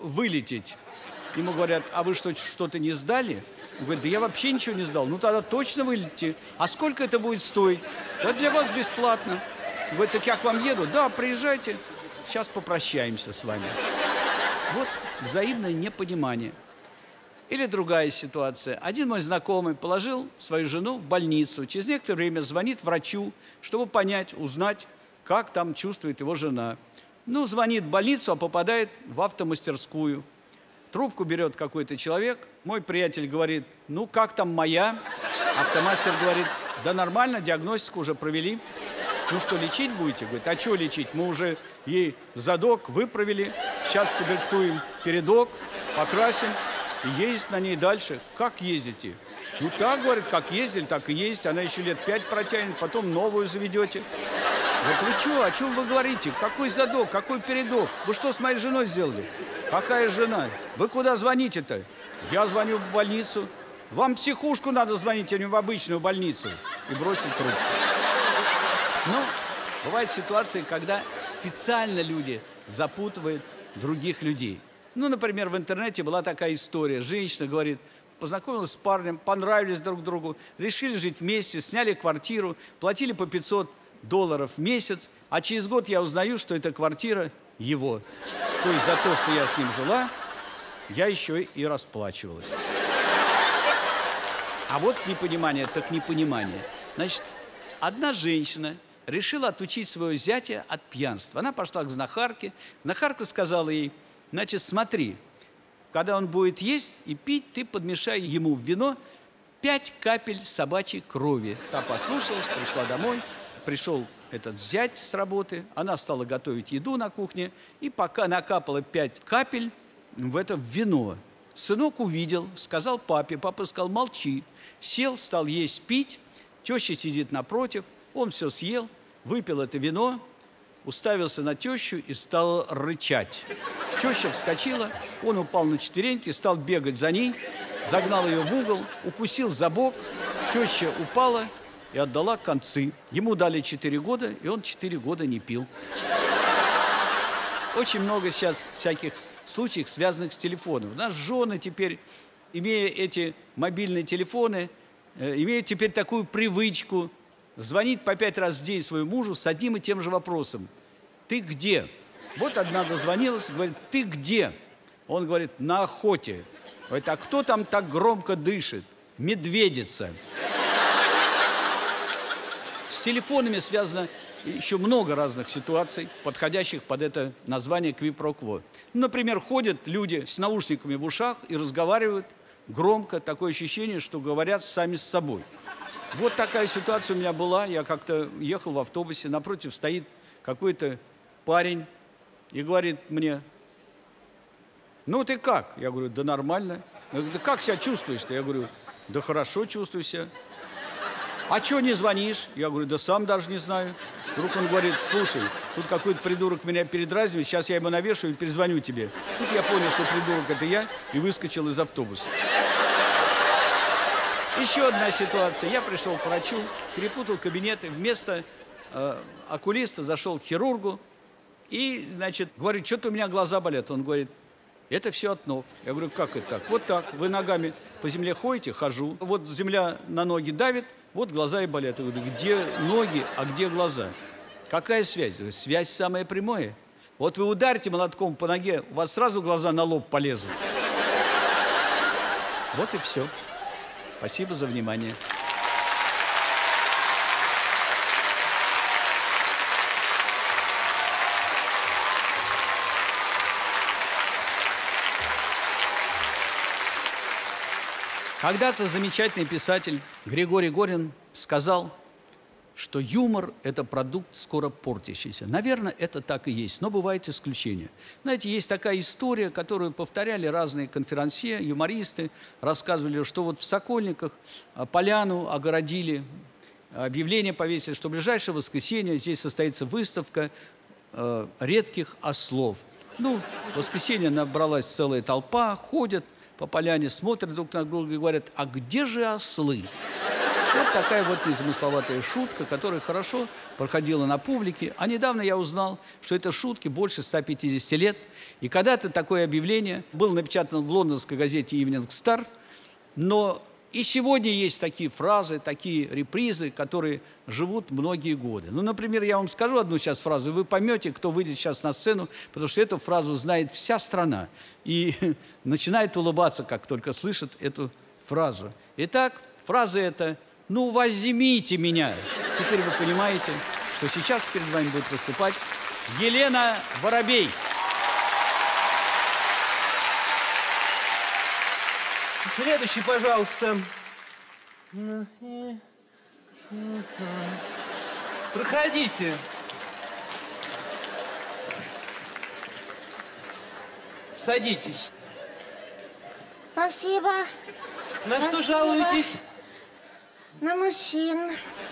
вылететь. Ему говорят, а вы что-то не сдали? Он говорит, да я вообще ничего не сдал. Ну тогда точно вылетите. А сколько это будет стоить? Да для вас бесплатно. Говорит, так я к вам еду? Да, приезжайте. Сейчас попрощаемся с вами. Вот взаимное непонимание. Или другая ситуация. Один мой знакомый положил свою жену в больницу. Через некоторое время звонит врачу, чтобы понять, узнать, как там чувствует его жена. Ну, звонит в больницу, а попадает в автомастерскую. Трубку берет какой-то человек. Мой приятель говорит, ну, как там моя? Автомастер говорит, да нормально, диагностику уже провели. Ну что, лечить будете? Говорит, а что лечить? Мы уже ей задок выправили. Сейчас подрихтуем передок, покрасим и ездить на ней дальше. Как ездите? Ну так, говорит, как ездили, так и ездить. Она еще лет 5 протянет, потом новую заведете. Вот вы что, о чем вы говорите? Какой задок, какой передок? Вы что с моей женой сделали? Какая жена? Вы куда звоните-то? Я звоню в больницу. Вам в психушку надо звонить, а не в обычную больницу. И бросил трубку. Ну, бывают ситуации, когда специально люди запутывают других людей. Ну, например, в интернете была такая история. Женщина говорит, познакомилась с парнем, понравились друг другу, решили жить вместе, сняли квартиру, платили по $500 в месяц, а через год я узнаю, что эта квартира его. То есть за то, что я с ним жила, я еще и расплачивалась. А вот непонимание, так непонимание. Значит, одна женщина решила отучить своего зятя от пьянства. Она пошла к знахарке. Знахарка сказала ей, значит, смотри, когда он будет есть и пить, ты подмешай ему в вино 5 капель собачьей крови. Та послушалась, пришла домой, пришел этот зять с работы, она стала готовить еду на кухне, и пока накапала 5 капель в это вино. Сынок увидел, сказал папе, папа сказал, молчи. Сел, стал есть, пить, теща сидит напротив, он все съел, выпил это вино, уставился на тещу и стал рычать. Теща вскочила, он упал на четвереньки, стал бегать за ней, загнал ее в угол, укусил за бок, теща упала и отдала концы. Ему дали 4 года, и он 4 года не пил. Очень много сейчас всяких случаев, связанных с телефоном. У нас жены теперь, имея эти мобильные телефоны, имеют теперь такую привычку звонить по 5 раз в день своему мужу с одним и тем же вопросом. Ты где? Вот одна дозвонилась, говорит, ты где? Он говорит, на охоте. Говорит, а кто там так громко дышит? Медведица. С телефонами связано еще много разных ситуаций, подходящих под это название квипрокво. Например, ходят люди с наушниками в ушах и разговаривают громко, такое ощущение, что говорят сами с собой. Вот такая ситуация у меня была. Я как-то ехал в автобусе, напротив стоит какой-то парень и говорит мне, ну ты как? Я говорю, да нормально. Он говорит, да как себя чувствуешь-то? Я говорю, да хорошо чувствую себя. А что не звонишь? Я говорю, да сам даже не знаю. Вдруг он говорит, слушай, тут какой-то придурок меня передразнивает, сейчас я ему навешу и перезвоню тебе. Тут я понял, что придурок это я, и выскочил из автобуса. Еще одна ситуация. Я пришел к врачу, перепутал кабинеты, вместо окулиста зашел к хирургу и, значит, говорит, что-то у меня глаза болят. Он говорит, это все от ног. Я говорю, как это так? Вот так, вы ногами по земле ходите, хожу, вот земля на ноги давит, вот глаза и болят. Я говорю, где ноги, а где глаза? Какая связь? Связь самая прямая. Вот вы ударите молотком по ноге, у вас сразу глаза на лоб полезут. Вот и все. Спасибо за внимание. Когда-то замечательный писатель Григорий Горин сказал, что юмор – это продукт скоро портящийся. Наверное, это так и есть, но бывают исключения. Знаете, есть такая история, которую повторяли разные конферансье, юмористы, рассказывали, что вот в Сокольниках поляну огородили, объявление повесили, что в ближайшее воскресенье здесь состоится выставка редких ослов. Ну, в воскресенье набралась целая толпа, ходят по поляне, смотрят друг на друга и говорят, а где же ослы? Вот такая вот незамысловатая шутка, которая хорошо проходила на публике. А недавно я узнал, что этой шутке больше 150 лет. И когда-то такое объявление было напечатано в лондонской газете Evening Star, но и сегодня есть такие фразы, такие репризы, которые живут многие годы. Ну, например, я вам скажу одну сейчас фразу, и вы поймете, кто выйдет сейчас на сцену, потому что эту фразу знает вся страна и начинает улыбаться, как только слышит эту фразу. Итак, фраза эта: «Ну, возьмите меня». Теперь вы понимаете, что сейчас перед вами будет выступать Елена Воробей. Следующий, пожалуйста. Проходите. Садитесь. Спасибо. На что Спасибо. жалуетесь? На мужчин.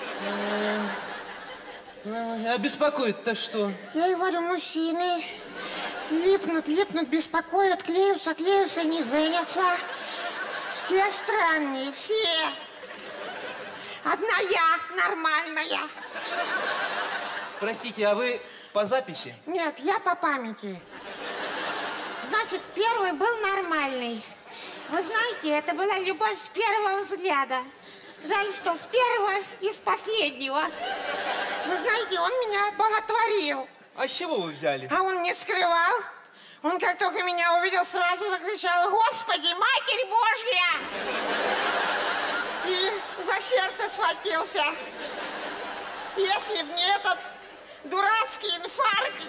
А беспокоит-то что? Я и говорю, мужчины липнут, беспокоят, клеются, не женятся. Все странные, все. Одна я нормальная. Простите, а вы по записи? Нет, я по памяти. Значит, первый был нормальный. Вы знаете, это была любовь с первого взгляда. Жаль, что с первого и с последнего. Вы знаете, он меня боготворил. А с чего вы взяли? А он не скрывал. Он как только меня увидел, сразу закричал: «Господи, Матерь Божья!» И за сердце схватился. Если б не этот дурацкий инфаркт,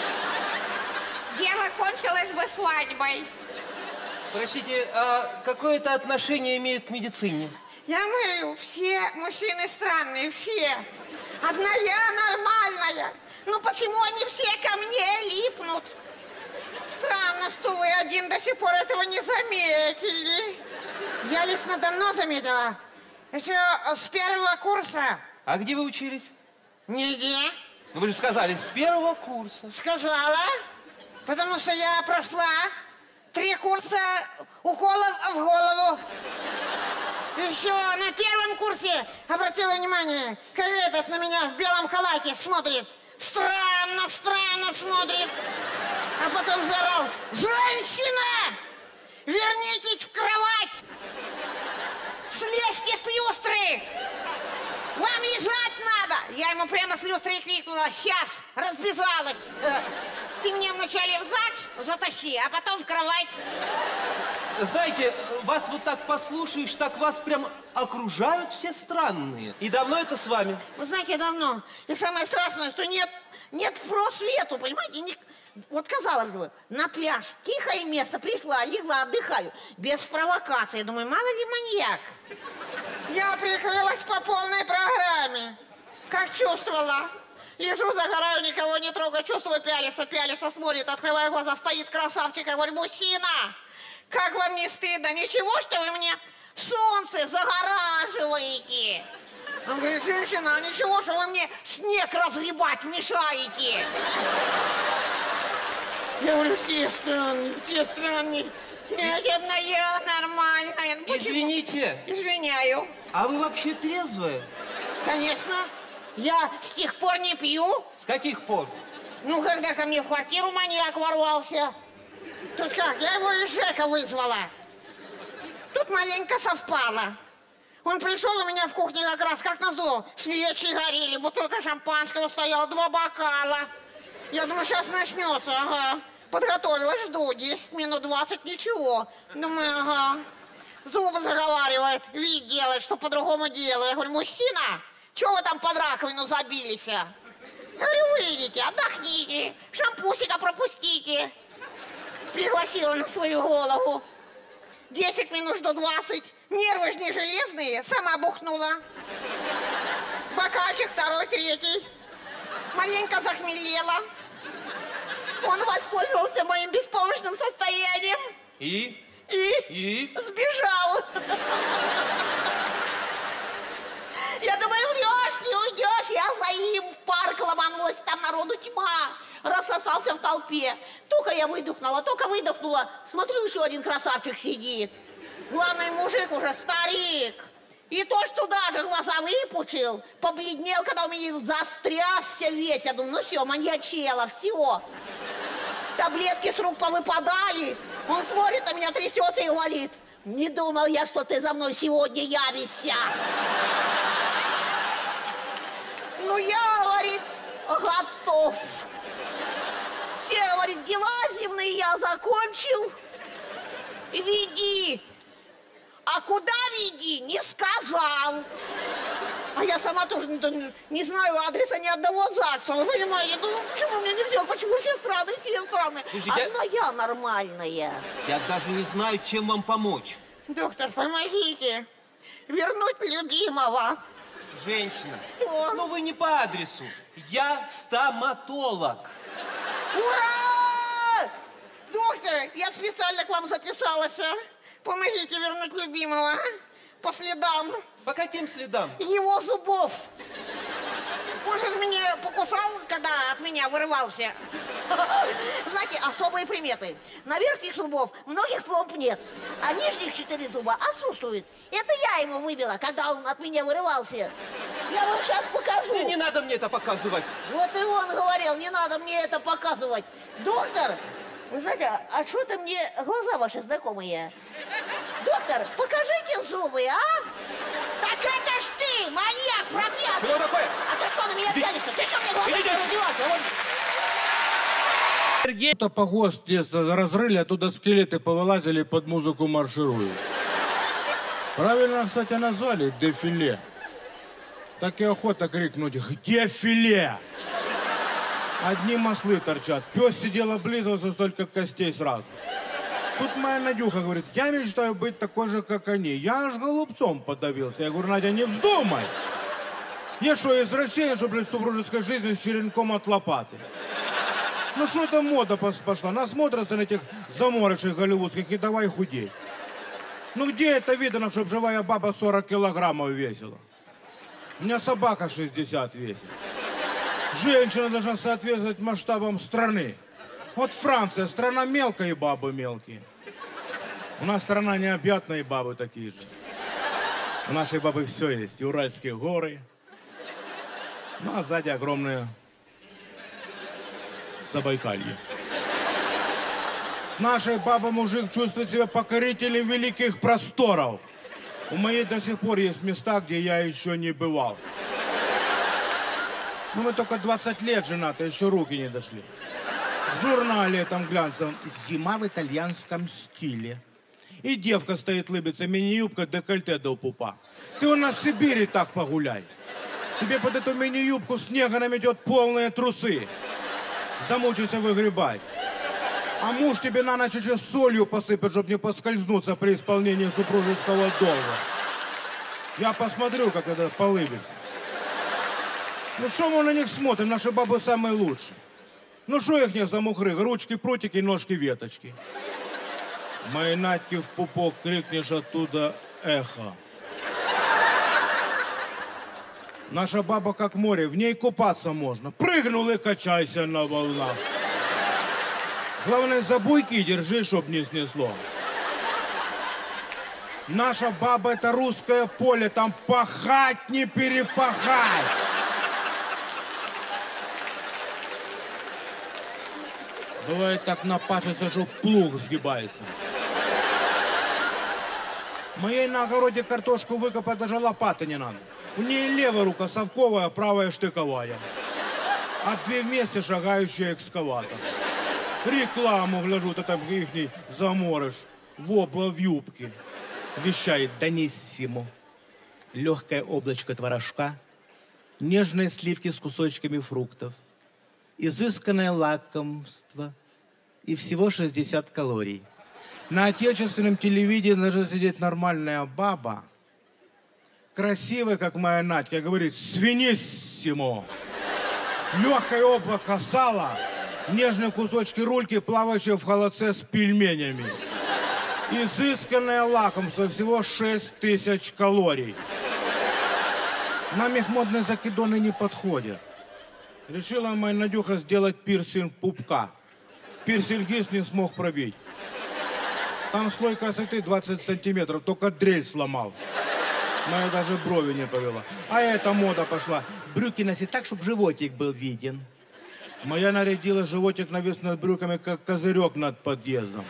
дело кончилось бы свадьбой. Простите, а какое это отношение имеет к медицине? Я говорю, все мужчины странные, все. Одна я нормальная. Ну почему они все ко мне липнут? Странно, что вы один до сих пор этого не заметили. Я лично давно заметила. Еще с первого курса. А где вы учились? Нигде. Ну, вы же сказали, с первого курса. Сказала, потому что я прошла 3 курса уколов в голову. Еще на первом курсе обратила внимание, как этот на меня в белом халате смотрит. Странно, странно смотрит. А потом заорал: «Женщина! Вернитесь в кровать! Слезьте с люстры! Вам лежать надо!» Я ему прямо с люстры и крикнула: «Сейчас!» Разбежалась. «Ты мне вначале в ЗАГС затащи, а потом в кровать». Знаете, вас вот так послушаешь, так вас прям окружают все странные. И давно это с вами? Вы знаете, давно. И самое страшное, что нет просвету, понимаете? Вот казалось бы, на пляж, тихое место, пришла, легла, отдыхаю, без провокации. Думаю, мало ли маньяк. Я прикрылась по полной программе. Как чувствовала. Лежу, загораю, никого не трогаю, чувствую, пялится, смотрит, открываю глаза, стоит красавчик. Я говорю: «Мужчина, как вам не стыдно? Ничего, что вы мне солнце загораживаете?» Он говорит: «Женщина, а ничего, что вы мне снег разгребать мешаете?» Я говорю: «Все странные. Нет, одна я нормальная». Почему? Извините. Извиняю. А вы вообще трезвая? Конечно. Я с тех пор не пью. С каких пор? Ну, когда ко мне в квартиру маньяк ворвался. То есть как, я его из ЖЭКа вызвала. Тут маленько совпало. Он пришел, у меня в кухне как раз, как назло, свечи горели, бутылка шампанского стояла, 2 бокала. Я думаю, сейчас начнется, ага. Подготовилась, жду, 10 минут, 20, ничего. Думаю, ага. Зубы заговаривает, вид делает, что по-другому делаю. Я говорю: «Мужчина, чего вы там под раковину забились?» Я говорю: «Выйдите, отдохните, шампусика пропустите». Пригласила на свою голову. 10 минут, жду 20. Нервы же не железные, сама бухнула. Бокальчик 2-й, 3-й. Маленько захмелела. Он воспользовался моим беспомощным состоянием. И Сбежал. Я думаю, врешь, не уйдешь. Я за ним в парк ломанулась, там народу тьма. Рассосался в толпе. Только выдохнула. Смотрю, еще один красавчик сидит. Главный мужик уже старик. И то, что даже глаза выпучил, побледнел, когда у меня застрясся весь. Я думаю, ну все, маньячела, все. Таблетки с рук повыпадали. Он смотрит на меня, трясется и говорит: не думал я, что ты за мной сегодня явишься. Ну я, говорит, готов. Все, говорит, дела земные я закончил. Веди. А куда веди, не сказал. А я сама тоже не знаю адреса ни одного ЗАГСа. Вы понимаете? Ну почему мне нельзя? Почему все страны, все страны? Слушай, одна я нормальная. Я даже не знаю, чем вам помочь. Доктор, помогите. Вернуть любимого. Женщина, Что? ну вы не по адресу. Я стоматолог. Ура! Доктор, я специально к вам записалась. Помогите вернуть любимого. По следам. По каким следам? Его зубов. Он же меня покусал, когда от меня вырывался. Знаете, особые приметы. На верхних зубов многих пломб нет, а нижних 4 зуба отсутствуют. Это я ему выбила, когда он от меня вырывался. Я вам сейчас покажу. Не надо мне это показывать. Вот и он говорил, не надо мне это показывать. Доктор, вы знаете, а что-то мне глаза ваши знакомые. Доктор, покажите зубы, а? Так это ж ты, маньяк проклятый! Что такое? А ты что на меня тянешься? Ты что мне глаза разбиваться? Это по ГОСТ разрыли, оттуда скелеты повылазили, под музыку маршируют. Правильно, кстати, назвали дефиле. Так и охота крикнуть: где филе? Одни маслы торчат. Пес сидел, облизывался, столько костей сразу. Тут моя Надюха говорит: я мечтаю быть такой же, как они. Я аж голубцом подавился. Я говорю: Надя, не вздумай. Я что, извращение, что, блядь, супружеская жизнь с черенком от лопаты? Ну что это мода пошла? Насмотрятся на этих заморышей голливудских и давай худеть. Ну где это видно, чтобы живая баба 40 килограммов весила? У меня собака 60 весит. Женщина должна соответствовать масштабам страны. Вот Франция, страна мелкая и бабы мелкие. У нас страна необъятная и бабы такие же. У нашей бабы все есть. И Уральские горы. Ну а сзади огромные Забайкалье. С нашей бабой мужик чувствует себя покорителем великих просторов. У моей до сих пор есть места, где я еще не бывал. Ну, мы только 20 лет женаты, еще руки не дошли. В журнале там глянцевом «Зима в итальянском стиле». И девка стоит, лыбится, мини-юбка, декольте до пупа. Ты у нас в Сибири так погуляй. Тебе под эту мини-юбку снега наметет полные трусы. Замучайся выгребать. А муж тебе на ночь еще солью посыпет, чтобы не поскользнуться при исполнении супружеского долга. Я посмотрю, как это полыбится. Ну что мы на них смотрим? Наши бабы самые лучшие. Ну что их не за мухры? Ручки, прутики, ножки, веточки. Моей Надьке в пупок крикнешь оттуда эхо. Наша баба как море, в ней купаться можно. Прыгнул и качайся на волнах. Главное, за буйки держи, чтоб не снесло. Наша баба — это русское поле, там пахать не перепахать. Бывает так напашется, что плуг сгибается. Моей на огороде картошку выкопать даже лопаты не надо. У нее левая рука совковая, правая штыковая. А две вместе шагающие экскаватор. Рекламу гляжу, это там ихний заморыш. Вобла в юбке. Вещает Даниссимо. Легкое облачко творожка. Нежные сливки с кусочками фруктов. Изысканное лакомство. И всего 60 калорий. На отечественном телевидении даже сидит нормальная баба. Красивая, как моя Надька, говорит: свиниссимо. Легкое облако сала. Нежные кусочки рульки, плавающие в холодце с пельменями. Изысканное лакомство, всего 6000 калорий. Нам их модные закидоны не подходят. Решила моя Надюха сделать пирсинг пупка. Пирсингист не смог пробить. Там слой красоты 20 сантиметров, только дрель сломал. Моя даже брови не повела. А эта мода пошла. Брюки носить так, чтобы животик был виден. Моя нарядила животик навис над брюками, как козырек над подъездом.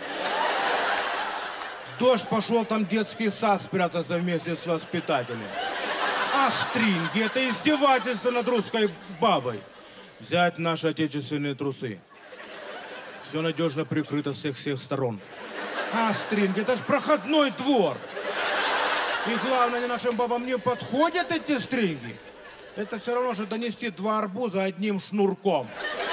Дождь пошел, там детский сад спрятался вместе с воспитателем. А стринги — это издевательство над русской бабой. Взять наши отечественные трусы. Все надежно прикрыто с всех сторон. А стринги — это ж проходной двор. И главное, нашим бабам не подходят эти стринги. Это все равно, что донести 2 арбуза одним шнурком.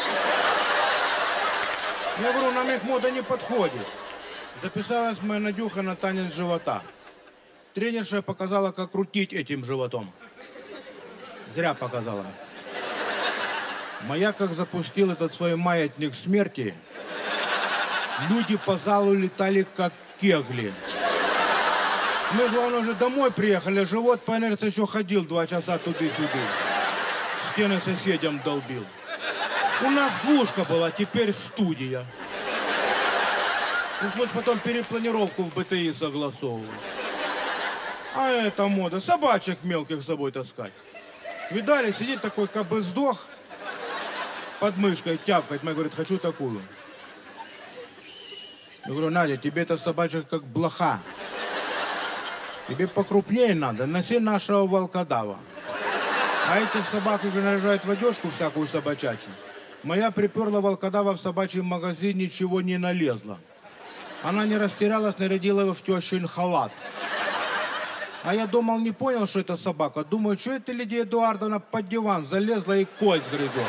Я говорю, нам их мода не подходит. Записалась моя Надюха на танец живота. Тренерша показала, как крутить этим животом. Зря показала. Моя, как запустил этот свой маятник смерти, люди по залу летали, как кегли. Мы, главное, уже домой приехали, живот по инерции еще ходил 2 часа туды-сюды. Стены соседям долбил. У нас двушка была, теперь студия. Пришлось потом перепланировку в БТИ согласовывать. А это мода, собачек мелких с собой таскать. Видали, сидит такой, как бы сдох, под мышкой тявкать. Моя говорит, хочу такую. Я говорю, Надя, тебе это собачек как блоха. Тебе покрупнее надо, носи нашего волкодава. А этих собак уже наряжают в одежку всякую собачачью. Моя приперла волкодава в собачий магазин, ничего не налезла. Она не растерялась, нарядила его в тещин халат. А я думал, не понял, что это собака. Думаю, что это Лидия Эдуардовна под диван залезла и кость грызет.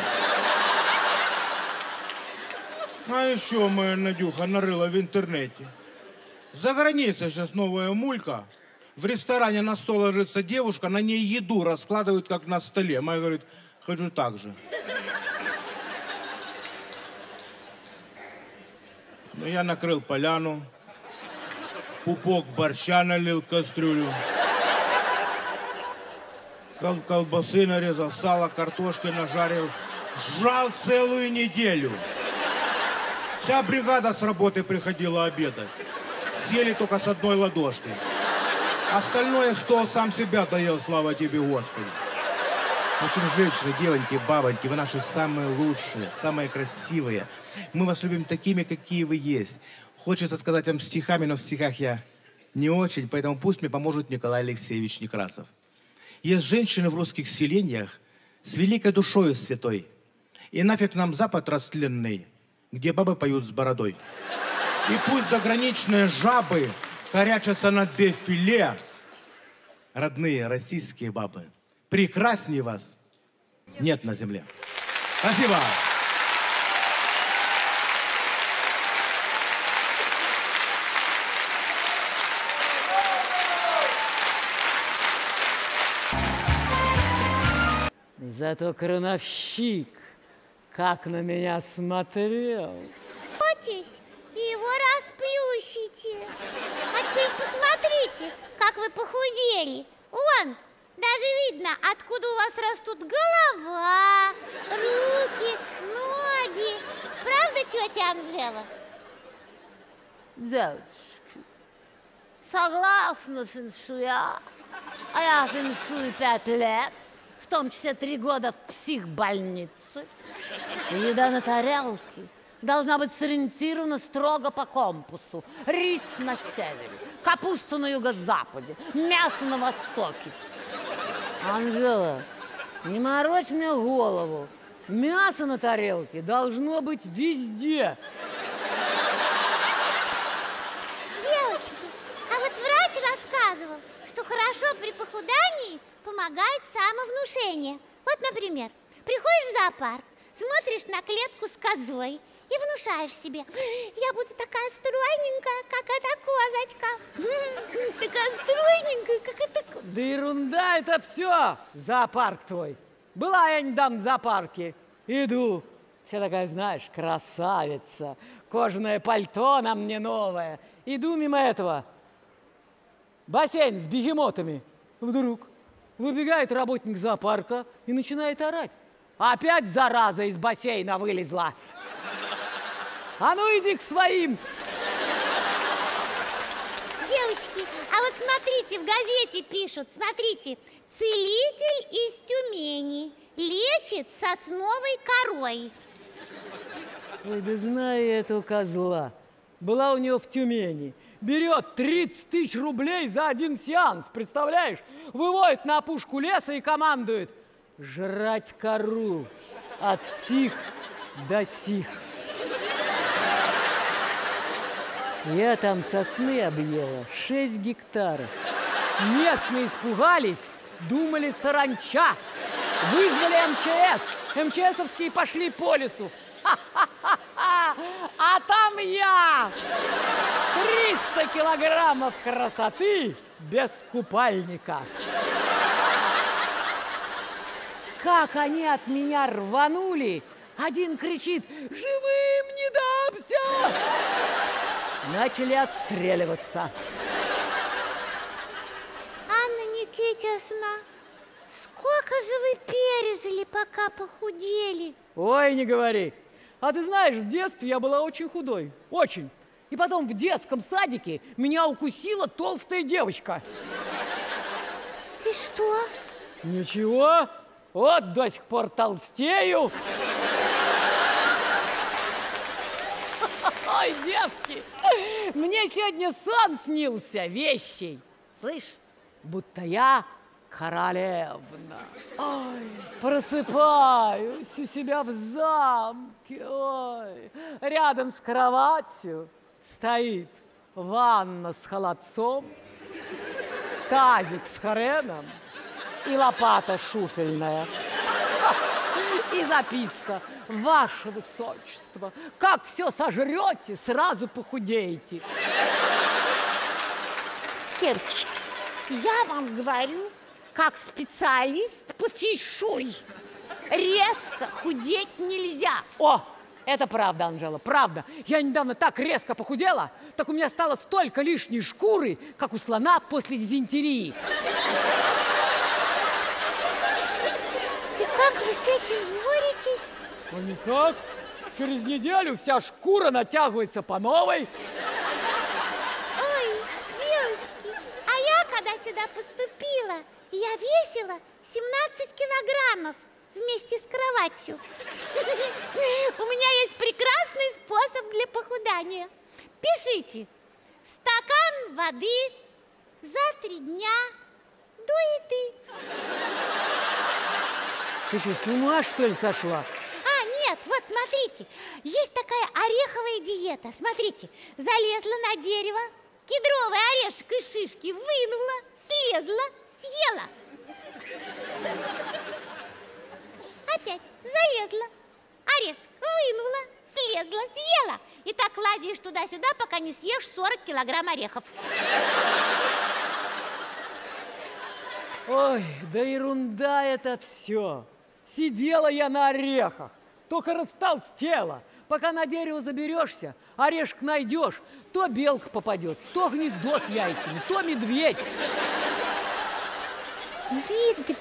А еще моя Надюха нарыла в интернете. За границей сейчас новая мулька. В ресторане на стол ложится девушка, на ней еду раскладывают, как на столе. Моя говорит, хочу так же. Ну, я накрыл поляну, пупок борща налил в кастрюлю, колбасы нарезал, сало, картошки нажарил. Жрал целую неделю. Вся бригада с работы приходила обедать. Съели только с одной ладошки. Остальное стол сам себя доел, слава тебе, Господи. В общем, женщины, девоньки, бабоньки, вы наши самые лучшие, самые красивые. Мы вас любим такими, какие вы есть. Хочется сказать вам стихами, но в стихах я не очень, поэтому пусть мне поможет Николай Алексеевич Некрасов. Есть женщины в русских селениях с великой душою святой. И нафиг нам запад растленный, где бабы поют с бородой. И пусть заграничные жабы корячатся на дефиле. Родные российские бабы, прекраснее вас нет на земле. Спасибо. Зато крановщик как на меня смотрел. Бойтесь, и его расплющите. А теперь посмотрите, как вы похудели. Вон, даже видно, откуда у вас растут голова, руки, ноги. Правда, тетя Анжела? Девочки, согласна фэншуя. А я фэншую 5 лет, в том числе 3 года в психбольнице. Еда на тарелке должна быть сориентирована строго по компасу. Рис на севере, капуста на юго-западе, мясо на востоке. Анжела, не морочь мне голову. Мясо на тарелке должно быть везде. Девочки, а вот врач рассказывал, что хорошо при похудании помогает самовнушение. Вот, например, приходишь в зоопарк, смотришь на клетку с козой и внушаешь себе: я буду такая стройненькая, как эта козочка. Такая стройненькая, как эта... Да ерунда это все, зоопарк твой. Была я недавно в зоопарке, иду, вся такая, знаешь, красавица, кожаное пальто на мне новое. Иду мимо этого, бассейн с бегемотами. Вдруг выбегает работник зоопарка и начинает орать. Опять зараза из бассейна вылезла. А ну иди к своим. Девочки, девочки, а вот смотрите, в газете пишут, смотрите, целитель из Тюмени лечит сосновой корой. Ой, да знаю я этого козла. Была у него в Тюмени. Берет 30 тысяч рублей за один сеанс, представляешь? Выводит на опушку леса и командует: жрать кору от сих до сих. Я там сосны объела 6 гектаров. Местные испугались, думали саранча. Вызвали МЧС. МЧСовские пошли по лесу. А там я! 300 килограммов красоты без купальника. Как они от меня рванули! Один кричит: живым не дамся! Начали отстреливаться. Анна Никитична, сколько же вы пережили, пока похудели? Ой, не говори. А ты знаешь, в детстве я была очень худой. Очень. И потом в детском садике меня укусила толстая девочка. И что? Ничего. Вот до сих пор толстею. Ой, девки, мне сегодня сон снился вещий. Слышь, будто я королевна. Ой, просыпаюсь у себя в замке. Ой, рядом с кроватью стоит ванна с холодцом, тазик с хреном и лопата шуфельная. И записка: ваше высочество, как все сожрете, сразу похудеете. Девочки, я вам говорю, как специалист по фишуй, резко худеть нельзя. О, это правда, Анжела, правда. Я недавно так резко похудела, так у меня стало столько лишней шкуры, как у слона после дизентерии. И как вы с этим боретесь? Ну никак. Через неделю вся шкура натягивается по новой. Ой, девочки, а я когда сюда поступила, я весила 17 килограммов вместе с кроватью. У меня есть прекрасный способ для похудания. Пишите: стакан воды за 3 дня до еды. Ты что, с ума, что ли, сошла? А, нет, вот смотрите, есть такая ореховая диета. Смотрите, залезла на дерево, кедровый орешек из шишки вынула, слезла, съела. Опять залезла, орешек вынула, слезла, съела. И так лазишь туда-сюда, пока не съешь 40 килограмм орехов. Ой, да ерунда это все. Сидела я на орехах, только растолстела. Пока на дерево заберешься, орешек найдешь, то белка попадет, то гнездо с яйцами, то медведь. Медведь?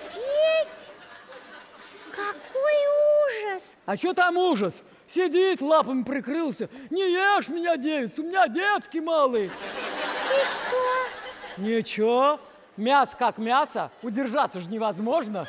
Какой ужас! А что там ужас? Сидит, лапами прикрылся. Не ешь меня, девица, у меня детки малые. И что? Ничего, мясо как мясо, удержаться же невозможно.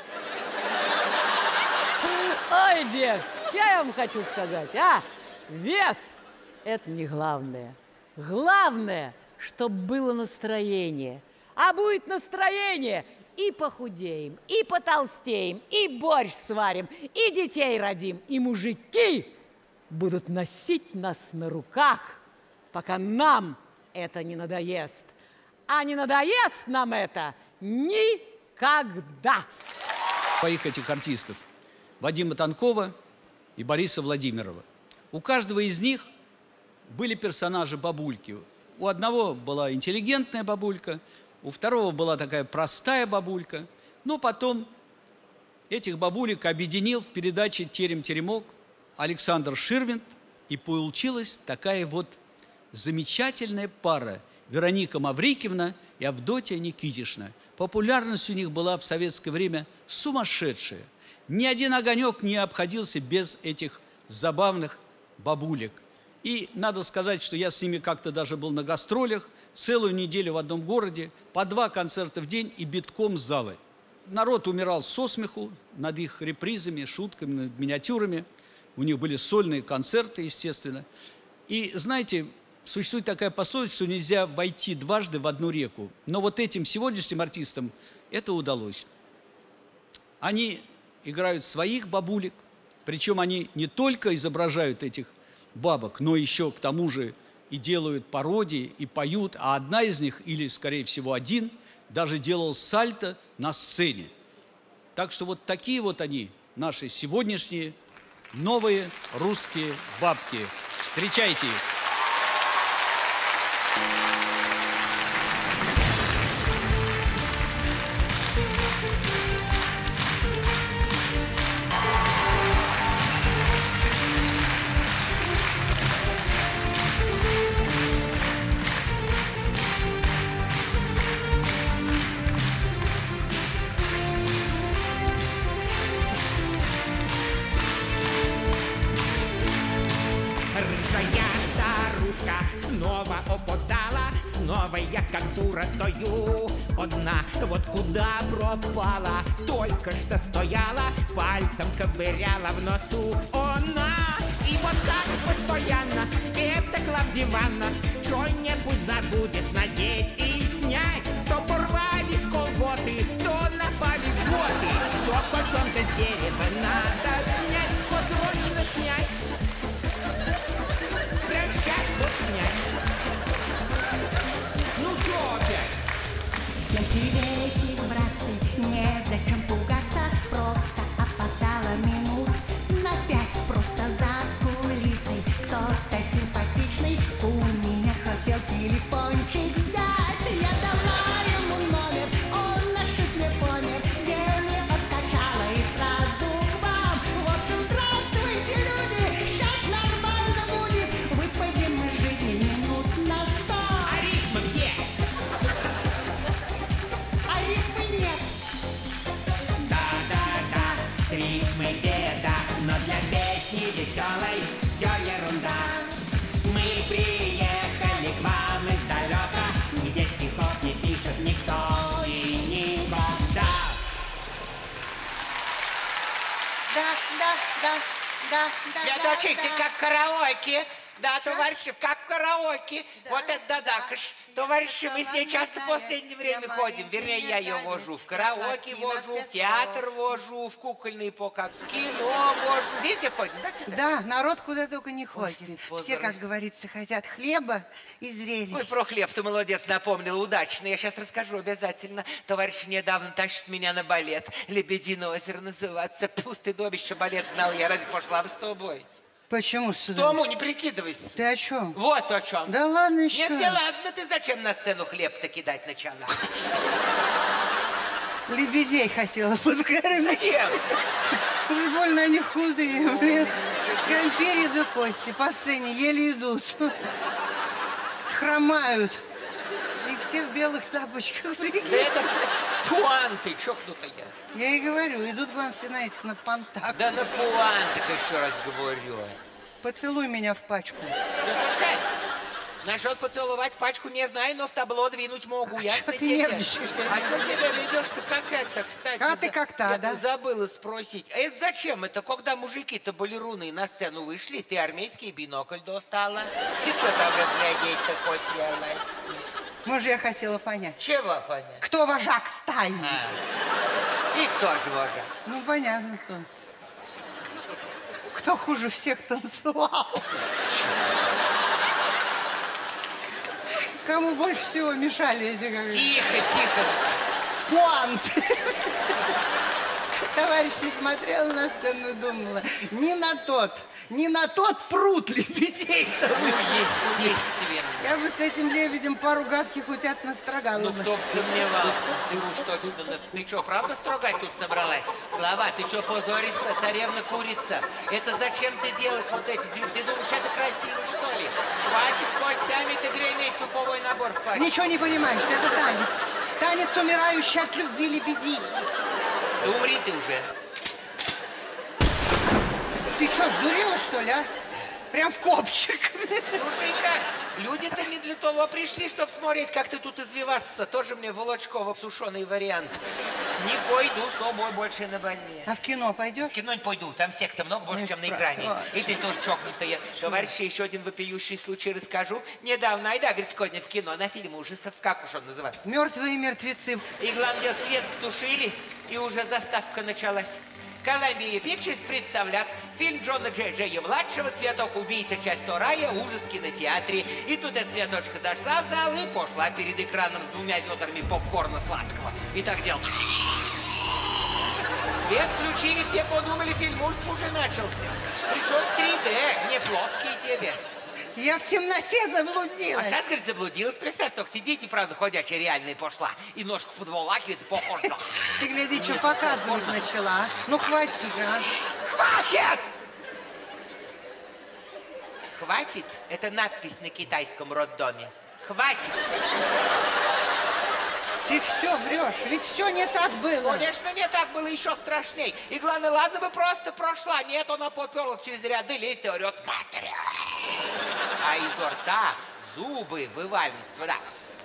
Ой, девки, что я вам хочу сказать, а? Вес – это не главное. Главное, чтобы было настроение. А будет настроение – и похудеем, и потолстеем, и борщ сварим, и детей родим, и мужики будут носить нас на руках, пока нам это не надоест. А не надоест нам это никогда. Своих этих артистов, Вадима Танкова и Бориса Владимирова. У каждого из них были персонажи бабульки. У одного была интеллигентная бабулька, у второго была такая простая бабулька. Но потом этих бабулек объединил в передаче «Терем-теремок» Александр Ширвинд, и получилась такая вот замечательная пара Вероника Маврикиевна и Авдотья Никитишна. Популярность у них была в советское время сумасшедшая. Ни один огонек не обходился без этих забавных бабулек. И надо сказать, что я с ними как-то даже был на гастролях, целую неделю в одном городе, по 2 концерта в день и битком залы. Народ умирал со смеху над их репризами, шутками, над миниатюрами. У них были сольные концерты, естественно. И знаете, существует такая пословица, что нельзя войти дважды в одну реку. Но вот этим сегодняшним артистам это удалось. Они играют своих бабулек, причем они не только изображают этих бабок, но еще к тому же и делают пародии, и поют. А одна из них, или скорее всего один, даже делал сальто на сцене. Так что вот такие вот они, наши сегодняшние новые русские бабки. Встречайте их! Рыжая старушка снова опоздала, снова я как дура стою одна. Вот куда пропала, только что стояла, пальцем ковыряла в носу она. И вот так постоянно, это Клавдиванна что-нибудь забудет надеть и снять. То порвались колготы, то напали готы, то котенка с дерева надо снять, вот срочно снять. Прям сейчас вот снять. Ну чё опять? Все приветик, братцы, незачем пугаться, просто опоздала минут на 5, просто за кулисой. Кто-то симпатичный у меня хотел телефончик взять. Я дала ему номер, он наш не помер, еле откачала и сразу к вам. В общем, здравствуйте, люди, сейчас нормально будет, выпадем из жизни минут на 100. А рифма где? А рифмы нет. Да-да-да, с рифмой беда, но для песни веселой все ерунда. Мы приехали к вам издалека, где стихов не пишет никто и никогда. Да. Дочек, ты как караоке. Да, товарищи, как караоке. Вот это да-да. Товарищи, мы с ней часто в последнее время ходим. Вернее, я ее вожу. В караоке вожу, в театр вожу, в кукольный показ, в кино вожу. Везде ходим, да, Цветочка? Да, народ куда только не ходит. стыд, Все, позор. как говорится, хотят хлеба и зрелищ. Ой, про хлеб ты молодец, напомнил, удачно. Я сейчас расскажу обязательно. Товарищ недавно тащит меня на балет. «Лебединое озеро» называется. Пустый добище балет знал я. Разве пошла бы с тобой? Почему сюда? Тому не прикидывайся. Ты о чем? Вот о чем. Да ладно еще. Нет, не ладно, ты зачем на сцену хлеб-то кидать начала? Лебедей хотела подкормить. Зачем? Уж больно они худые. Блин. Конфери до кости. По сцене еле идут. Хромают. И все в белых тапочках. Прикинь. Да это пуанты, чокнутая. Я и говорю, идут к вам все на этих, на понтах. Да на пуантах еще раз говорю. Поцелуй меня в пачку. Цветочка, насчет поцеловать пачку не знаю, но в табло двинуть могу. Ясно чё ты тебе? нервничаешь? А что тебя ведешь-то как это, кстати? А ты как та, я да? забыла спросить. А это зачем это, когда мужики-то балеруны на сцену вышли, ты армейский бинокль достала? Ты что там разглядеть-то хотела? Может, я хотела понять. Чего понять? Кто вожак стаи? И кто же вожак? Ну, понятно, кто. Кто хуже всех танцевал? Кому больше всего мешали эти как... Тихо, тихо. Пуанты. Товарищ смотрела на сцену и думала, не на тот пруд лебедей-то. Ну, естественно. Я бы с этим лебедем пару гадких утят настрогала Ну, бы. кто бы сомневался. Ты уж точно... Ты что, правда строгать тут собралась? Глава, ты что, позоришься, царевна-курица? Это зачем ты делаешь вот эти... Ты думаешь, это красиво, что ли? Хватит костями ты греметь, суповой набор в пачке. Ничего не понимаешь, это танец. Танец, умирающий от любви лебедей. Да умри ты уже. Ты что, сдурела, что ли, а? Прям в копчик. Слушай-ка, люди-то не для того пришли, чтобы смотреть, как ты тут извиваться. Тоже мне Волочкова сушеный вариант. Не пойду с тобой больше на больне. А в кино пойдешь? В кино не пойду, там секса много больше, чем на экране. И ты тоже чокнутая. Товарищи, еще один вопиющий случай расскажу. Недавно, айда, говорит, сегодня в кино, на фильм ужасов, как уж он называется? «Мертвые мертвецы». И главное, свет потушили, и уже заставка началась. Columbia Pictures представляет фильм Джона Джея-младшего «Цветок убийца. Часть 2. Ужас в кинотеатре». И тут эта цветочка зашла в зал и пошла перед экраном с 2 ведрами попкорна сладкого. И так делал. Свет включили, все подумали, фильм ужасов уже начался. Причем в 3D, не плоский тебе. Я в темноте А заблудилась. сейчас, говорит, заблудилась. Представь, только сидите, правда, ходячая реальная пошла. И ножку подволакивает, похоже. Ты гляди, что показывать начала. А? Ну, хватит уже, а. Хватит! Хватит? Это надпись на китайском роддоме. Хватит! Ты все врешь, ведь все не так было. Конечно, не так было, еще страшней. И главное, ладно бы просто прошла. Нет, она поперла через ряды, лезть и орет матери. А из рта зубы вываливают. Да.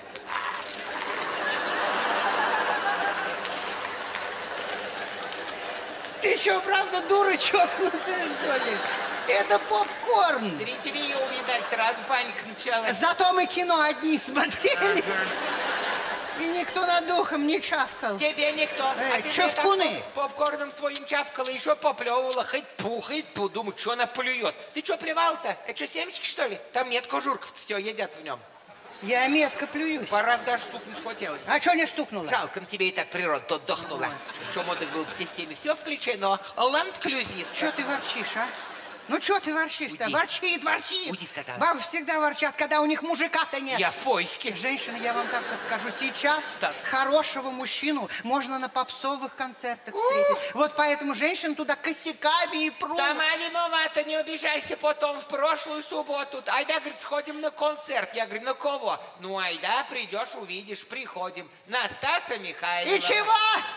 Ты что, правда, дура чокнутая, что ли? Это попкорн. Зрители ее увидали, сразу паника началась. Зато мы кино одни смотрели. И никто над духом не чавкал. Тебе никто. А ты чавкуны. Попкорном своим чавкала, еще поплевывала, хоть пу. Думаю, что она плюет. Ты что плевал-то? Это что, семечки, что ли? Там нет кожурков, все едят в нем. Я метко плююсь. Пару раз даже стукнуть хотелось. А что не стукнула? Жалко, на тебе и так природа отдохнула. Что модок был в системе, все включено. Ленд-клюзив. Что ты ворчишь, а? Ну, что ты ворчишь-то? Ворчит. Уйди, сказала. Бабы всегда ворчат, когда у них мужика-то нет. Я в поиске. Женщины, я вам так подскажу, сейчас хорошего мужчину можно на попсовых концертах встретить. Вот поэтому женщины туда косяками и прут. Сама виновата, не обижайся потом. В прошлую субботу. Айда, говорит, сходим на концерт. Я говорю, на кого? Ну, айда, придешь, увидишь, приходим. На Стаса Михайлова. И чего?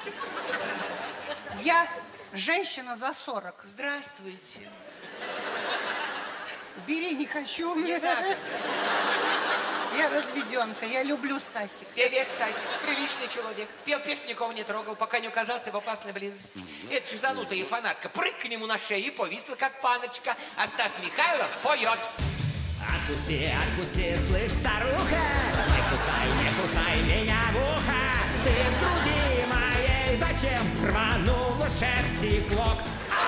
Я женщина за 40. Здравствуйте. Бери, не хочу. Не надо. Я разведенка, я люблю Стасик. Привет, Стасик. Приличный человек. Пел песню, никого не трогал, пока не оказался в опасной близости. Это же зануда и фанатка. Прыг к нему на шею и повисла, как паночка. А Стас Михайлов поет. Отпусти, отпусти, слышь, старуха, не кусай меня в ухо. Ты в груди моей зачем рванула шерсти клок?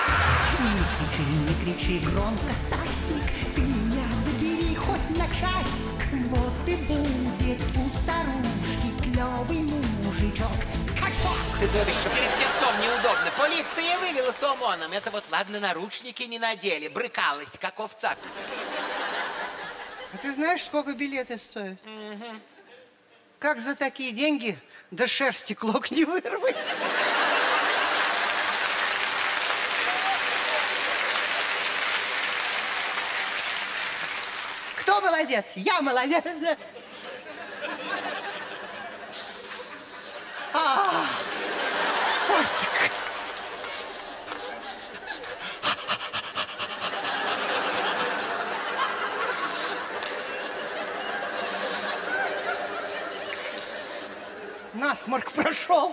Не кричи громко, Стасик, ты меня забери хоть на часик. Вот и будет у старушки клевый мужичок. Качок! Ты говоришь, что перед певцом неудобно. Полиция вывела с ОМОНом. Это вот, ладно, наручники не надели. Брыкалась, как овца. А ты знаешь, сколько билеты стоят? Как за такие деньги до шерсти клок не вырвать? Кто молодец? Я молодец. Стасик. Насморк прошел.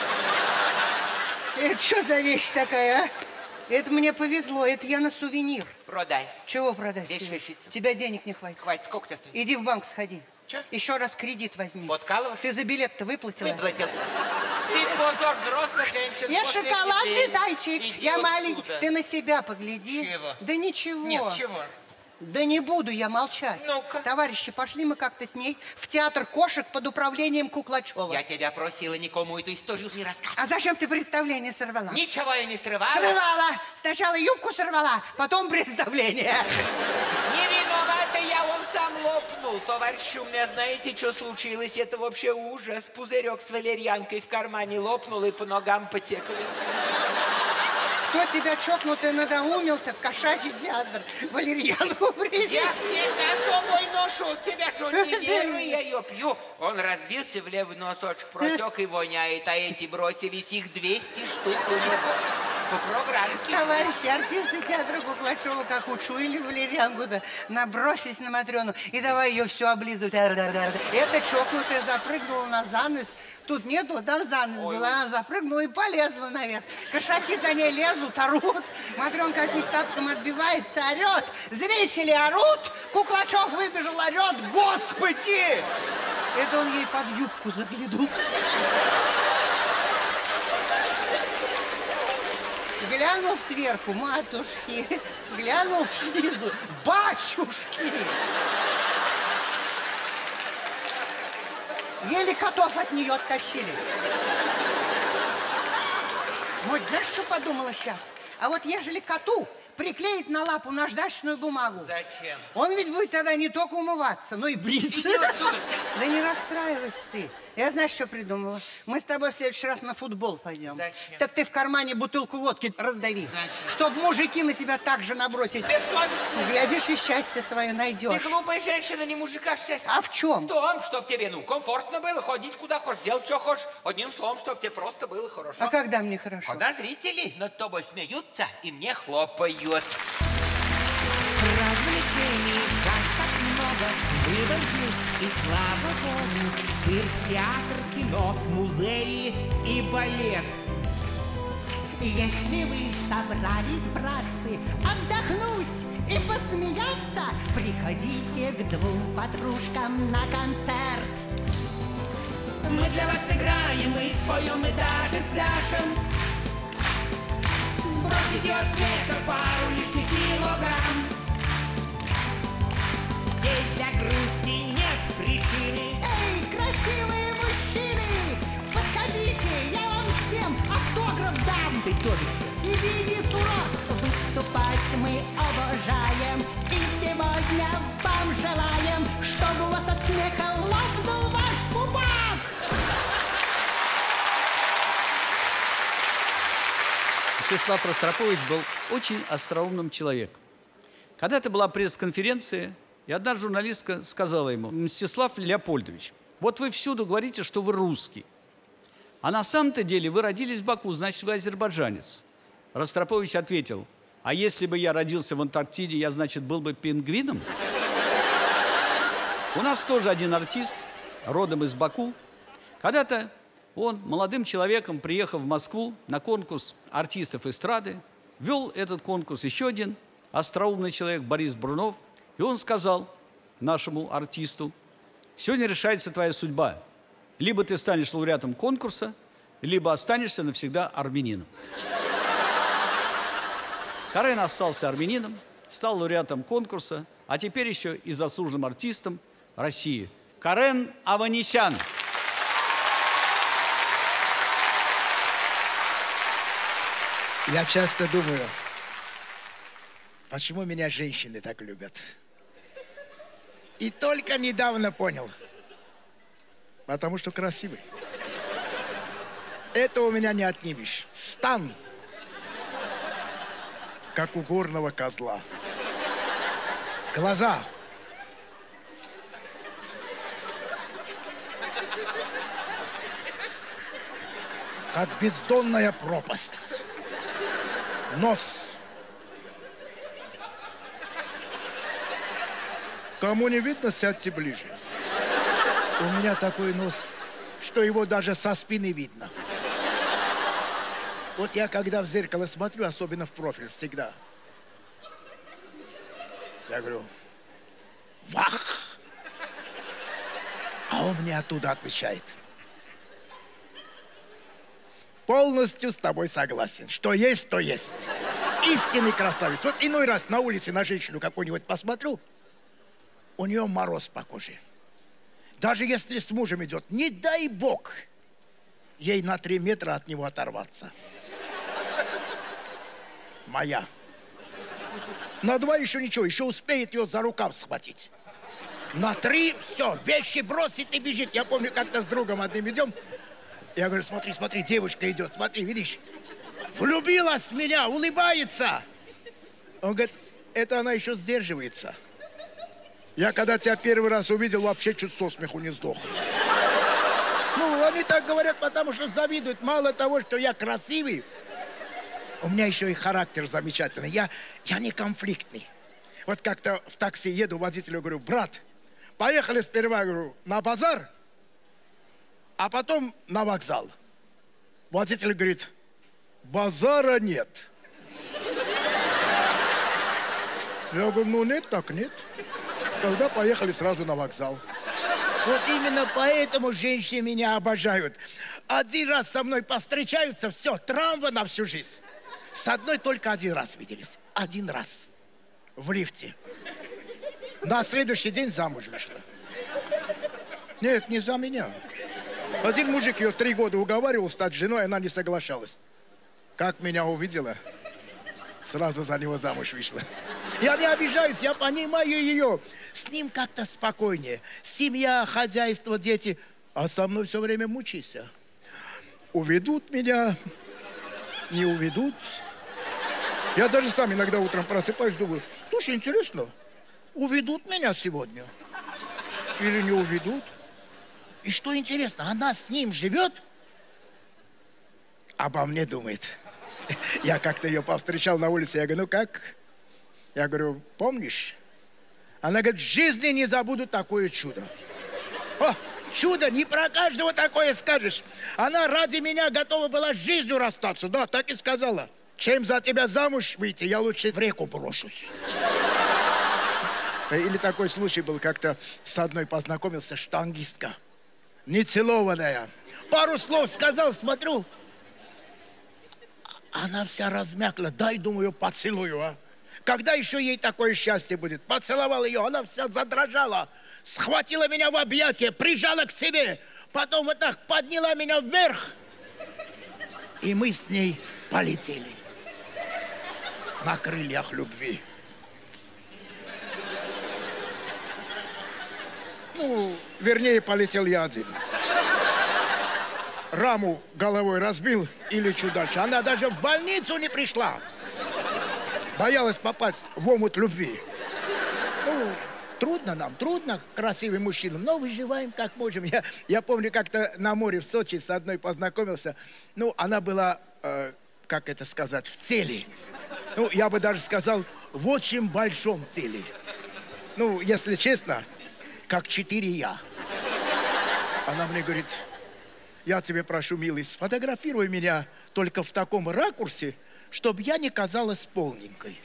Это что за вещь такая, а? Это мне повезло, это я на сувенир. Продай. Чего продать? Вещь тебе? вещица. Тебя денег не хватит. Хватит, сколько тебе стоит? Иди в банк сходи. Чё? Еще раз кредит возьми. Подкалываешь? Ты за билет-то выплатила? Выплатил. Ты позор взрослых женщин. Я после шоколадный детей. зайчик. Иди Я отсюда. маленький. Ты на себя погляди. Чего? Да ничего. Нет, чего? Да не буду я молчать. Ну-ка. Товарищи, пошли мы как-то с ней в театр кошек под управлением Куклачева. Я тебя просила никому эту историю не рассказывать. А зачем ты представление сорвала? Ничего я не срывала. Срывала. Сначала юбку сорвала, потом представление. Не виновата, я он сам лопнул. Товарищи, у меня знаете, что случилось? Это вообще ужас. Пузырек с валерьянкой в кармане лопнул и по ногам потекли. Кто тебя чокнутый надоумил-то в кошачий театр? Валерьянку привез. Я всегда с собой ношу. Тебя что, не верю, я ее пью. Он разбился в левый носочек, протек и воняет, а эти бросились, их 200 штук у него. По программке. Товарищи артисты театра Куклачева, как учуяли валерьянку-то, набросились на Матрёну и давай ее все облизывать. Эта чокнутая запрыгнула на занавес. Тут нету, там занавес был. Она запрыгнула и полезла наверх. Кошаки за ней лезут, орут. Матрёнка от них тапком отбивается, орет. Зрители орут. Куклачев выбежал, орет. Господи! Это он ей под юбку заглянул. Глянул сверху, матушки. Глянул снизу, батюшки. Еле котов от нее оттащили. Вот знаешь, что подумала сейчас? А вот ежели коту приклеить на лапу наждачную бумагу. Зачем? Он ведь будет тогда не только умываться, но и бриться. Иди отсюда. Да не расстраивайся ты. Я знаешь, что придумала? Мы с тобой в следующий раз на футбол пойдем. Зачем? Так ты в кармане бутылку водки раздави. Зачем? Чтоб мужики на тебя так же набросить. Бессовестно. Глядишь, и счастье свое найдешь. Ты глупая женщина, не мужика счастье. А в чем? В том, чтоб тебе, комфортно было, ходить куда хочешь, делать что хочешь. Одним словом, чтоб тебе просто было хорошо. А когда мне хорошо? Когда зрители над тобой смеются и мне хлопают. Развлечений так много, выбор есть, и слава богу. Цирк, театр, кино, музеи и балет. Если вы собрались, братцы, отдохнуть и посмеяться, приходите к двум подружкам на концерт. Мы для вас сыграем, мы споем и даже спляшем. Сбросите от смеха пару лишних килограмм. Здесь для грусти нет причины. Эй, красивые мужчины, подходите, я вам всем автограф дам. Ты тоже. Иди, сурок, выступать мы обожаем. И сегодня вам желаем, чтобы у вас от смеха лопнул ваш пупок. Мстислав Ростропович был очень остроумным человеком. Когда-то была пресс-конференция, и одна журналистка сказала ему: Мстислав Леопольдович, вот вы всюду говорите, что вы русский. А на самом-то деле вы родились в Баку, значит, вы азербайджанец. Ростропович ответил: а если бы я родился в Антарктиде, я, значит, был бы пингвином? У нас тоже один артист, родом из Баку. Когда-то он молодым человеком приехал в Москву на конкурс артистов эстрады. Вел этот конкурс еще один остроумный человек, Борис Брунов. И он сказал нашему артисту: сегодня решается твоя судьба. Либо ты станешь лауреатом конкурса, либо останешься навсегда армянином. Карен остался армянином, стал лауреатом конкурса, а теперь еще и заслуженным артистом России. Карен Аванесян. Я часто думаю, почему меня женщины так любят. И только недавно понял. Потому что красивый. Это у меня не отнимешь. Стан, как у горного козла. Глаза. Как бездонная пропасть. Нос. Кому не видно, сядьте ближе. У меня такой нос, что его даже со спины видно. Вот я когда в зеркало смотрю, особенно в профиль, всегда. Я говорю: вах! А он мне оттуда отвечает: полностью с тобой согласен. Что есть, то есть. Истинный красавец. Вот иной раз на улице на женщину какую-нибудь посмотрю, у нее мороз по коже. Даже если с мужем идет, не дай бог ей на 3 метра от него оторваться. Моя. На 2 еще ничего, еще успеет ее за рукав схватить. На 3 все, вещи бросит и бежит. Я помню, как-то с другом одним идем. Я говорю: смотри, смотри, девушка идет, смотри, видишь? Влюбилась в меня, улыбается. Он говорит: это она еще сдерживается. Я когда тебя первый раз увидел, вообще чуть со смеху не сдох. Ну, они так говорят, потому что завидуют. Мало того, что я красивый, У меня еще и характер замечательный. Я не конфликтный. Вот как-то в такси еду, водителю говорю: брат, поехали сперва, говорю, на базар, а потом на вокзал. Водитель говорит: базара нет. Я говорю: ну нет, так нет. Тогда поехали сразу на вокзал. Вот именно поэтому женщины меня обожают. Один раз со мной повстречаются, все, травма на всю жизнь. С одной только один раз виделись. Один раз. В лифте. На следующий день замуж вышла. Нет, не за меня. Один мужик ее 3 года уговаривал стать женой, она не соглашалась. Как меня увидела, сразу за него замуж вышла. Я не обижаюсь, я понимаю ее. С ним как-то спокойнее. Семья, хозяйство, дети. А со мной все время мучайся. Уведут меня, не уведут. Я даже сам иногда утром просыпаюсь, думаю: слушай, интересно, уведут меня сегодня или не уведут? И что интересно, она с ним живет, обо мне думает. Я как-то ее повстречал на улице, я говорю: ну как? Я говорю: помнишь? Она говорит: в жизни не забуду такое чудо. О, чудо, не про каждого такое скажешь. Она ради меня готова была с жизнью расстаться, да, так и сказала. Чем за тебя замуж выйти, я лучше в реку брошусь. Или такой случай был, как-то с одной познакомился, штангистка, нецелованная. Пару слов сказал, смотрю, она вся размякла. Дай, думаю, поцелую, а. Когда еще ей такое счастье будет? Поцеловал ее, она вся задрожала, схватила меня в объятия, прижала к себе, потом вот так подняла меня вверх, и мы с ней полетели на крыльях любви. Ну, вернее, полетел я один. Раму головой разбил и лечу дальше. Она даже в больницу не пришла. Боялась попасть в омут любви. Ну, трудно нам, трудно красивым мужчинам, но выживаем как можем. Я помню, как-то на море в Сочи с одной познакомился. Ну, она была, как это сказать, в цели. Ну, я бы даже сказал, в очень большом цели. Ну, если честно, как 4 я. Она мне говорит: я тебе прошу, милый, сфотографируй меня только в таком ракурсе, чтобы я не казалась полненькой.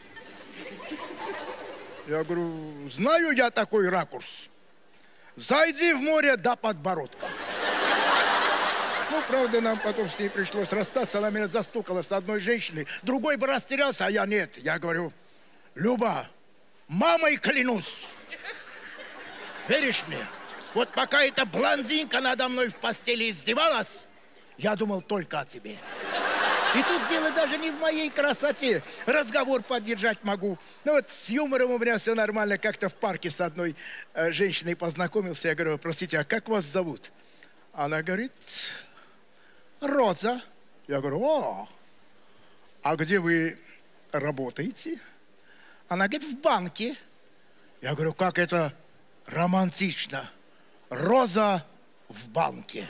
Я говорю: знаю я такой ракурс. Зайди в море до подбородка. Ну, правда, нам потом с ней пришлось расстаться. Она меня застукала с одной женщиной. Другой бы растерялся, а я нет. Я говорю: Люба, мамой клянусь. Веришь мне? Вот пока эта блондинка надо мной в постели издевалась, я думал только о тебе. И тут дело даже не в моей красоте. Разговор поддержать могу. Ну вот с юмором у меня все нормально. Как-то в парке с одной женщиной познакомился. Я говорю: простите, а как вас зовут? Она говорит: Роза. Я говорю: о, а где вы работаете? Она говорит: в банке. Я говорю: как это романтично. Роза в банке.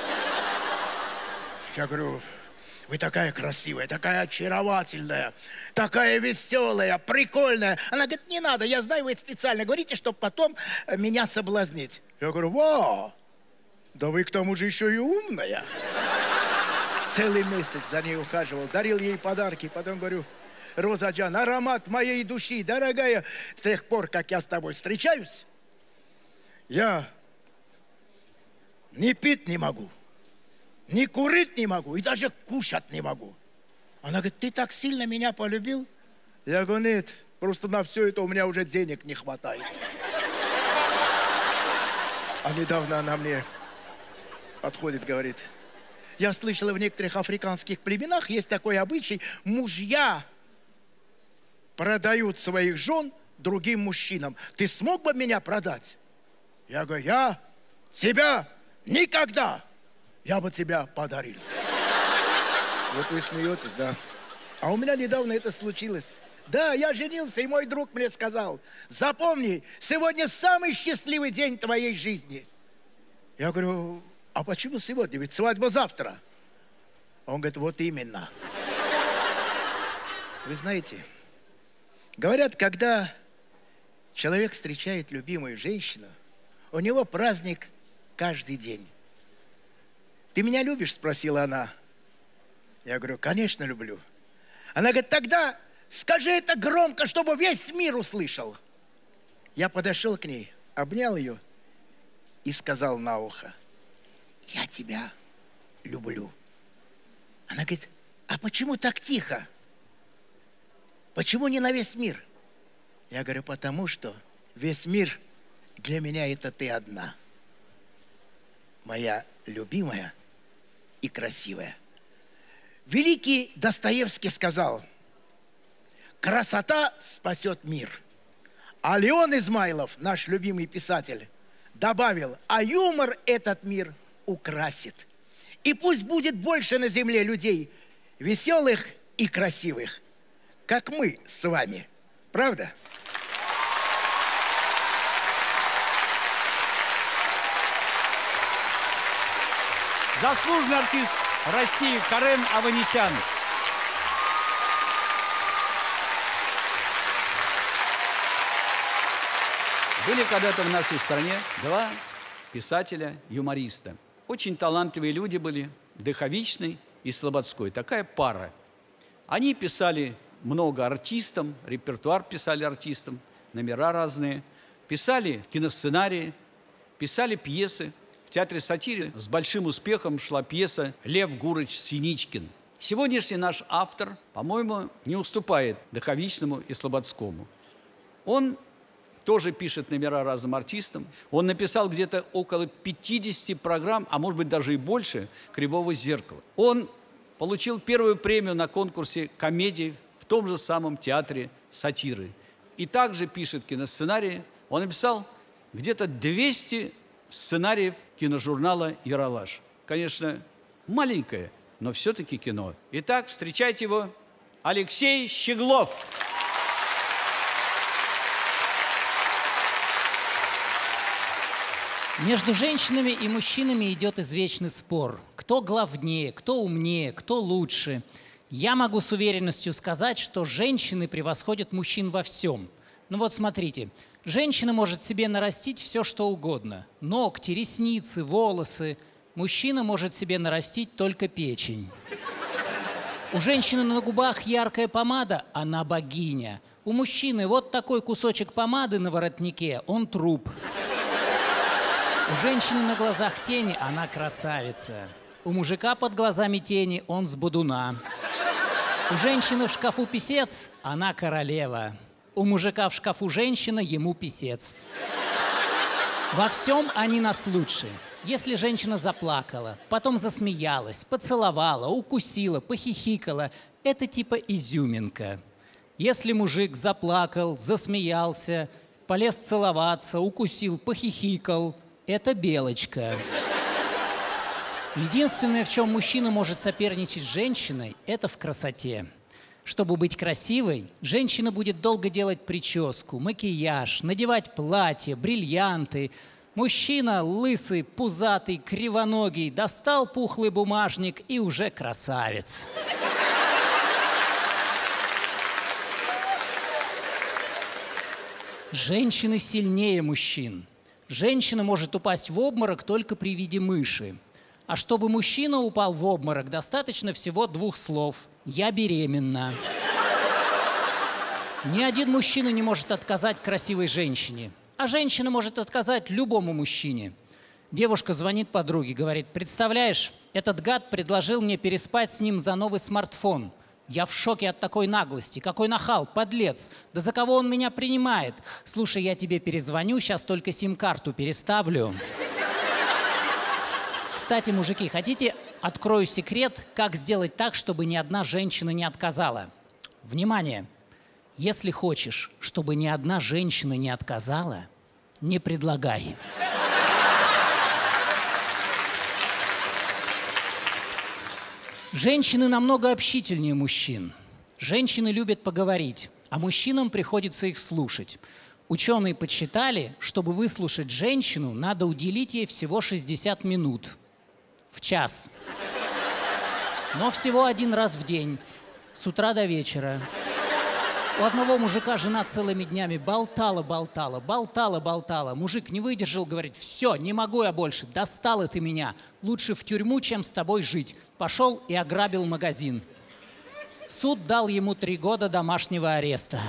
Я говорю: вы такая красивая, такая очаровательная, такая веселая, прикольная. Она говорит: не надо, я знаю, вы это специально говорите, чтобы потом меня соблазнить. Я говорю: вау, да вы к тому же еще и умная. Целый месяц за ней ухаживал, дарил ей подарки. Потом говорю: Роза Джан, аромат моей души, дорогая, с тех пор, как я с тобой встречаюсь, я ни пить не могу, ни курить не могу, и даже кушать не могу. Она говорит: ты так сильно меня полюбил? Я говорю: нет, просто на все это у меня уже денег не хватает. А недавно она мне подходит, говорит: я слышала, в некоторых африканских племенах есть такой обычай, мужья продают своих жен другим мужчинам. Ты смог бы меня продать? Я говорю: я тебя никогда. Я бы тебя подарил. Вот вы смеетесь, да. А у меня недавно это случилось. Да, я женился, и мой друг мне сказал: запомни, сегодня самый счастливый день твоей жизни. Я говорю: а почему сегодня? Ведь свадьба завтра. Он говорит: вот именно. Вы знаете, говорят, когда человек встречает любимую женщину, у него праздник каждый день. «Ты меня любишь?» – спросила она. Я говорю: «Конечно, люблю». Она говорит: «Тогда скажи это громко, чтобы весь мир услышал». Я подошел к ней, обнял ее и сказал на ухо: «Я тебя люблю». Она говорит: «А почему так тихо? Почему не на весь мир?» Я говорю: «Потому что весь мир для меня это ты одна, моя любимая и красивая». Великий Достоевский сказал: «Красота спасет мир». А Леон Измайлов, наш любимый писатель, добавил: «А юмор этот мир украсит». И пусть будет больше на земле людей веселых и красивых, как мы с вами. Правда? Заслуженный артист России Карен Аванесян. Были когда-то в нашей стране два писателя-юмориста. Очень талантливые люди были, Дыховичный и Слободской. Такая пара. Они писали много артистам, репертуар писали артистам, номера разные, писали киносценарии, писали пьесы. В театре сатиры с большим успехом шла пьеса «Лев Гурыч Синичкин». Сегодняшний наш автор, по-моему, не уступает Дыховичному и Слободскому. Он тоже пишет номера разным артистам. Он написал где-то около 50 программ, а может быть даже и больше, «Кривого зеркала». Он получил первую премию на конкурсе комедий в том же самом театре сатиры. И также пишет киносценарии. Он написал где-то 200 сценариев киножурнала «Ералаш». Конечно, маленькое, но все-таки кино. Итак, встречайте его, Алексей Щеглов. Между женщинами и мужчинами идет извечный спор. Кто главнее, кто умнее, кто лучше. Я могу с уверенностью сказать, что женщины превосходят мужчин во всем. Ну вот смотрите, женщина может себе нарастить все, что угодно. Ногти, ресницы, волосы. Мужчина может себе нарастить только печень. У женщины на губах яркая помада, она богиня. У мужчины вот такой кусочек помады на воротнике, он труп. У женщины на глазах тени, она красавица. У мужика под глазами тени, он с бодуна. У женщины в шкафу писец, она королева. У мужика в шкафу женщина, ему писец. Во всем они нас лучше. Если женщина заплакала, потом засмеялась, поцеловала, укусила, похихикала, это типа изюминка. Если мужик заплакал, засмеялся, полез целоваться, укусил, похихикал, это белочка. Единственное, в чем мужчина может соперничать с женщиной, это в красоте. Чтобы быть красивой, женщина будет долго делать прическу, макияж, надевать платье, бриллианты. Мужчина лысый, пузатый, кривоногий, достал пухлый бумажник и уже красавец. Женщины сильнее мужчин. Женщина может упасть в обморок только при виде мыши. А чтобы мужчина упал в обморок, достаточно всего 2 слов: «Я беременна». Ни один мужчина не может отказать красивой женщине, а женщина может отказать любому мужчине. Девушка звонит подруге, говорит: «Представляешь, этот гад предложил мне переспать с ним за новый смартфон. Я в шоке от такой наглости. Какой нахал, подлец. Да за кого он меня принимает? Слушай, я тебе перезвоню, сейчас только сим-карту переставлю». Кстати, мужики, хотите, открою секрет, как сделать так, чтобы ни одна женщина не отказала? Внимание! Если хочешь, чтобы ни одна женщина не отказала, не предлагай. Женщины намного общительнее мужчин. Женщины любят поговорить, а мужчинам приходится их слушать. Ученые подсчитали, чтобы выслушать женщину, надо уделить ей всего 60 минут в час. Но всего 1 раз в день, с утра до вечера. У одного мужика жена целыми днями болтала. Мужик не выдержал, говорит: все, не могу я больше, достала ты меня. Лучше в тюрьму, чем с тобой жить. Пошел и ограбил магазин. Суд дал ему 3 года домашнего ареста.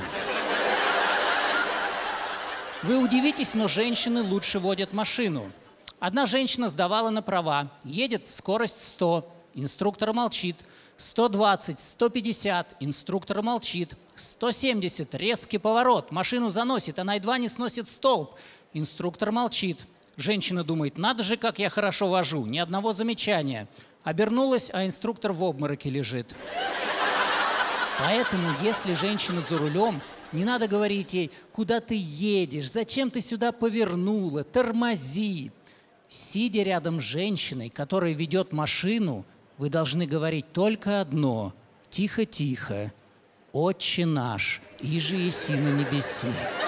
Вы удивитесь, но женщины лучше водят машину. Одна женщина сдавала на права. Едет, скорость 100. Инструктор молчит. 120, 150, инструктор молчит. 170, резкий поворот, машину заносит, она едва не сносит столб. Инструктор молчит. Женщина думает: надо же, как я хорошо вожу, ни одного замечания. Обернулась, а инструктор в обмороке лежит. Поэтому, если женщина за рулем, не надо говорить ей: куда ты едешь, зачем ты сюда повернула, тормози. Сидя рядом с женщиной, которая ведет машину, вы должны говорить только одно: тихо-тихо, Отче наш, иже еси на небеси.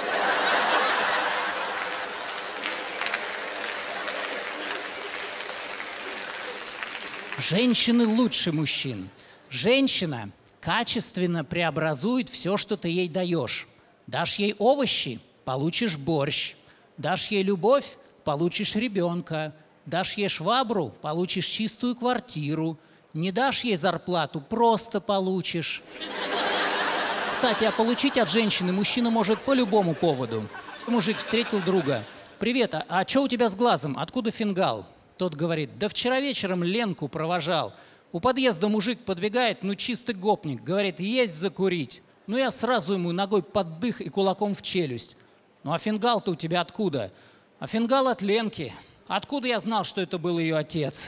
Женщины лучше мужчин. Женщина качественно преобразует все, что ты ей даешь. Дашь ей овощи – получишь борщ. Дашь ей любовь – получишь ребенка. Дашь ей швабру – получишь чистую квартиру. Не дашь ей зарплату – просто получишь. Кстати, а получить от женщины мужчина может по любому поводу. Мужик встретил друга. «Привет, а что у тебя с глазом? Откуда фингал?» Тот говорит: «Да вчера вечером Ленку провожал. У подъезда мужик подбегает, ну чистый гопник, говорит: есть закурить». Ну я сразу ему ногой под дых и кулаком в челюсть. «Ну а фингал-то у тебя откуда?» «А фингал от Ленки. Откуда я знал, что это был ее отец?»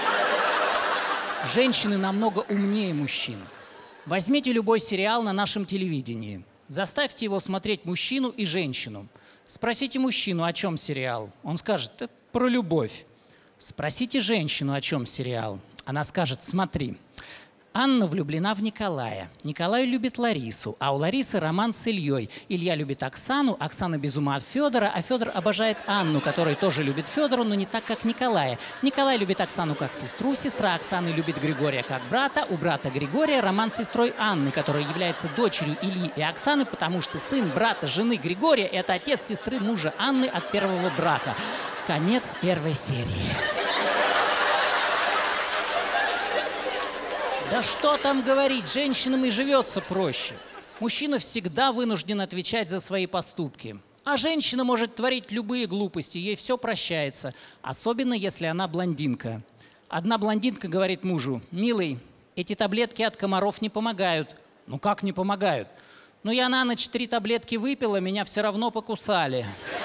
Женщины намного умнее мужчин. Возьмите любой сериал на нашем телевидении. Заставьте его смотреть мужчину и женщину. Спросите мужчину, о чем сериал. Он скажет: это про любовь. Спросите женщину, о чем сериал. Она скажет: смотри, Анна влюблена в Николая. Николай любит Ларису, а у Ларисы роман с Ильей. Илья любит Оксану, Оксана без ума от Федора, а Федор обожает Анну, которая тоже любит Федора, но не так, как Николая. Николай любит Оксану как сестру, сестра Оксаны любит Григория как брата, у брата Григория роман с сестрой Анны, которая является дочерью Ильи и Оксаны, потому что сын брата жены Григория – это отец сестры мужа Анны от первого брака. Конец первой серии. Да что там говорить, женщинам и живется проще. Мужчина всегда вынужден отвечать за свои поступки. А женщина может творить любые глупости, ей все прощается. Особенно, если она блондинка. Одна блондинка говорит мужу: «Милый, эти таблетки от комаров не помогают». «Ну как не помогают?» «Ну я на ночь 3 таблетки выпила, меня все равно покусали».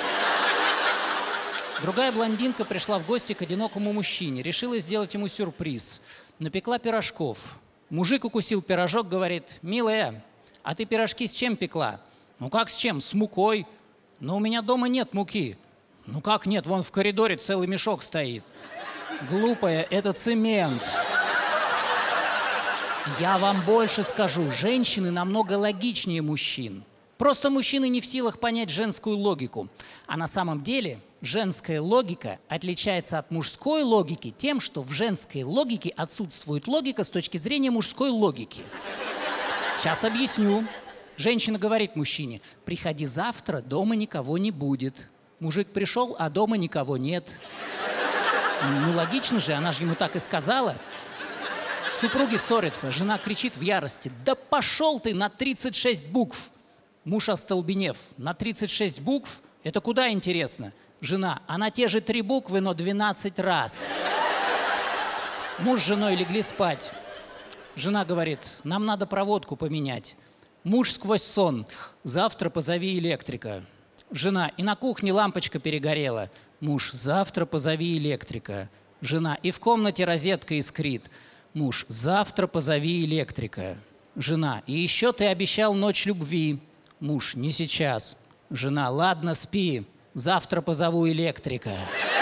Другая блондинка пришла в гости к одинокому мужчине, решила сделать ему сюрприз. Напекла пирожков. Мужик укусил пирожок, говорит: «Милая, а ты пирожки с чем пекла?» «Ну как с чем? С мукой». «Но у меня дома нет муки». «Ну как нет? Вон в коридоре целый мешок стоит». «Глупая, это цемент». Я вам больше скажу, женщины намного логичнее мужчин. Просто мужчины не в силах понять женскую логику. А на самом деле женская логика отличается от мужской логики тем, что в женской логике отсутствует логика с точки зрения мужской логики. Сейчас объясню. Женщина говорит мужчине: «Приходи завтра, дома никого не будет». Мужик пришел, а дома никого нет. Ну логично же, она же ему так и сказала. Супруги ссорятся, жена кричит в ярости: «Да пошел ты на 36 букв!» Муж остолбенев: «На 36 букв? Это куда, интересно?» Жена: «А на те же 3 буквы, но 12 раз». Муж с женой легли спать. Жена говорит: «Нам надо проводку поменять». Муж сквозь сон: «Завтра позови электрика». Жена: «И на кухне лампочка перегорела». Муж: «Завтра позови электрика». Жена: «И в комнате розетка искрит». Муж: «Завтра позови электрика». Жена: «И еще ты обещал ночь любви». Муж: «Не сейчас». Жена: «Ладно, спи, завтра позову электрика».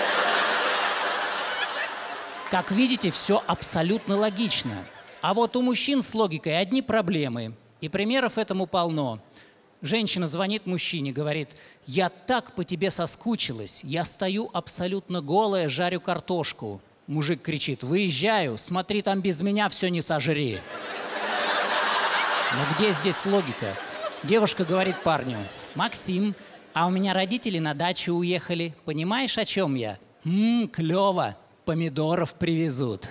Как видите, все абсолютно логично. А вот у мужчин с логикой одни проблемы. И примеров этому полно. Женщина звонит мужчине, говорит: «Я так по тебе соскучилась, я стою абсолютно голая, жарю картошку». Мужик кричит: «Выезжаю, смотри, там без меня все не сожри». Но где здесь логика? Девушка говорит парню: «Максим, а у меня родители на дачу уехали. Понимаешь, о чем я? Клево, помидоров привезут».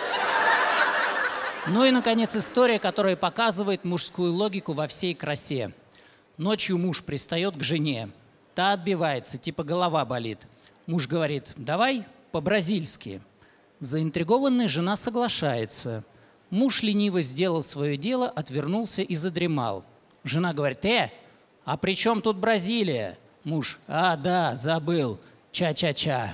Ну и, наконец, история, которая показывает мужскую логику во всей красе. Ночью муж пристает к жене. Та отбивается, типа голова болит. Муж говорит: «Давай по-бразильски». Заинтригованная жена соглашается. Муж лениво сделал свое дело, отвернулся и задремал. Жена говорит: а при чем тут Бразилия? Муж: «А, да, забыл. Ча-ча-ча».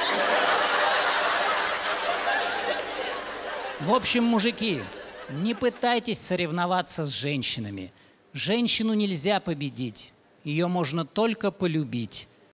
В общем, мужики, не пытайтесь соревноваться с женщинами. Женщину нельзя победить. Ее можно только полюбить.